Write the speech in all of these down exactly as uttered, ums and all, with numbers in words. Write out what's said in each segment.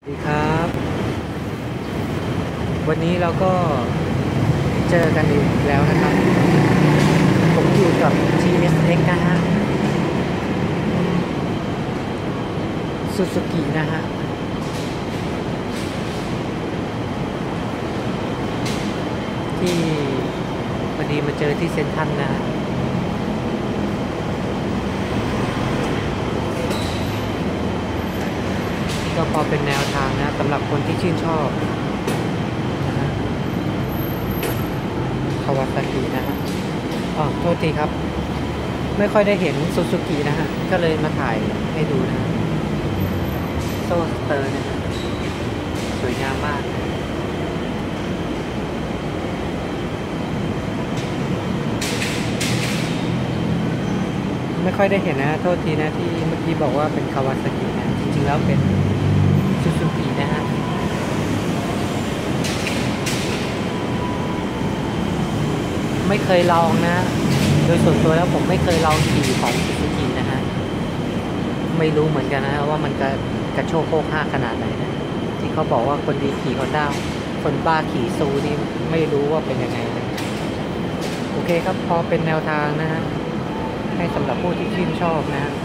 สวัสดีครับวันนี้เราก็เจอกันอีกแล้วนะครับผมอยู่กับ ที เอส เอ็กซ์ นะฮะ Suzuki นะฮะที่พอดีมาเจอที่เซ็นทรัลนะฮะก็พอเป็นแนวทางนะสำหรับคนที่ชื่นชอบนะฮะคาวาซากินะฮะอ๋อโทษทีครับไม่ค่อยได้เห็น Suzuki นะฮะก็เลยมาถ่ายให้ดูนะโซสเตอร์นะฮะสวยงามมากไม่ค่อยได้เห็นนะโทษทีนะที่เมื่อกี้บอกว่าเป็นคาวาซากินะจริงๆแล้วเป็นซูซูกินะฮะไม่เคยลองนะโดยส่วนตัวแล้วผมไม่เคยลองขี่ของซูซูกินะฮะไม่รู้เหมือนกันนะว่ามันจะกระโชกโคกห้าขนาดไหนนะที่เขาบอกว่าคนดีขี่ฮอนด้าคนบ้าขี่ซูนี่ไม่รู้ว่าเป็นยังไงนะโอเคครับพอเป็นแนวทางนะฮะให้สำหรับผู้ที่ชื่นชอบนะฮะ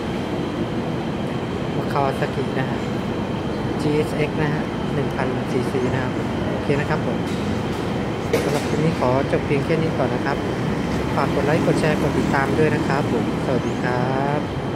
คาวาซากินะฮะ จี เอส เอ็กซ์ นะฮะ หนึ่งพัน ซี ซี นะครับโอเคนะครับผมสำหรับคลิปนี้ขอจบเพียงแค่นี้ก่อนนะครับฝากกดไลค์กดแชร์กดติดตามด้วยนะครับผมสวัสดีครับ